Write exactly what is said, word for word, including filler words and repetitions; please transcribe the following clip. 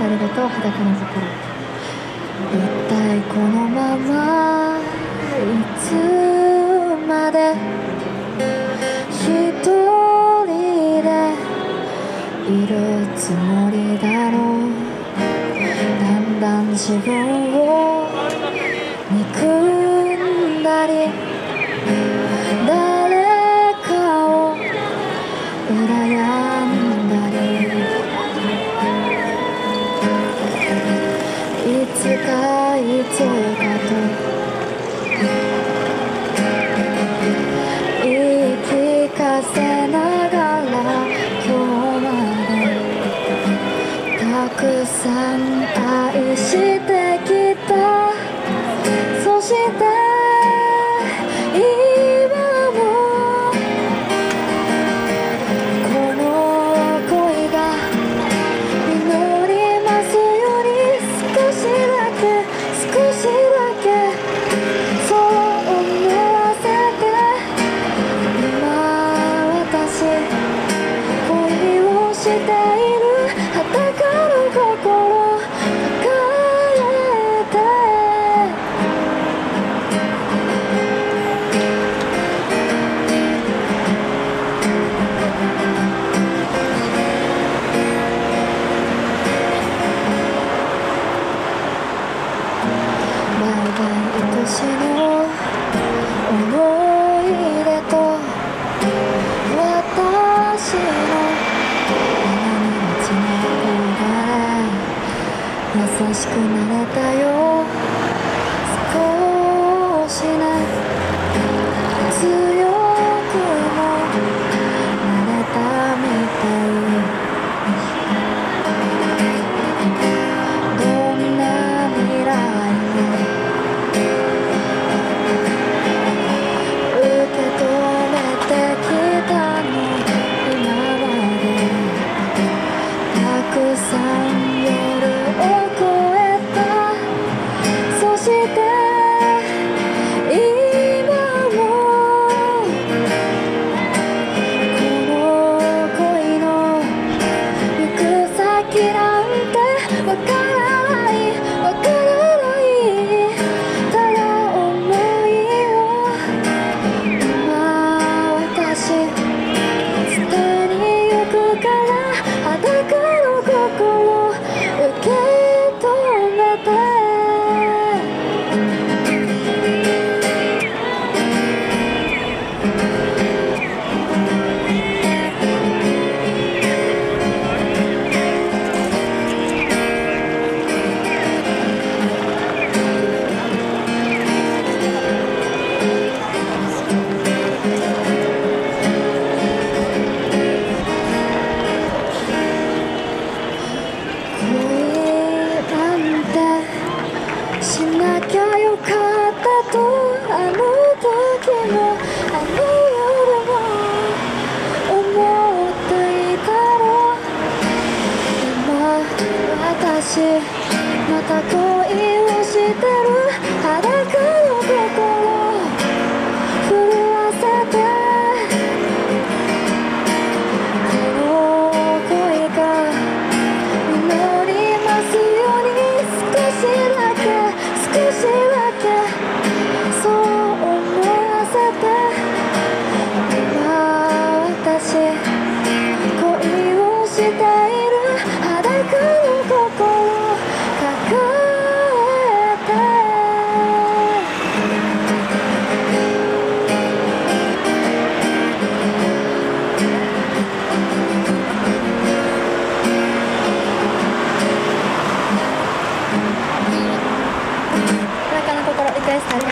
ありがとう裸の心。一体このままいつまで一人でいるつもりだろう。だんだん自分を憎んだり誰かを羨んだり、いつかいつかと言い聞かせながら今日までたくさん愛してきた。そして今もこの恋が実りますように、少しだけ少しだけそう思わせて。今私恋をしている裸の心抱えて。バイバイ愛しの思い出と私の花にちな優しくなれたよ少しね。強くもなれたみたい。どんな未来も受け止めてきたの。今までたくさん夜を越えた。そして今もこの恋の行く先なんてわからないわからない。ただ思いを今私捨てに行くから、裸の心受け止めて。しなきゃよかったとあの時もあの夜も思っていたろう。今私また恋をしてる裸の心震わせて。この恋が実りますように、少しだけ少しだけそう思わせて。今私恋をしている裸の心抱えて。裸の心リクエストありがとうございました。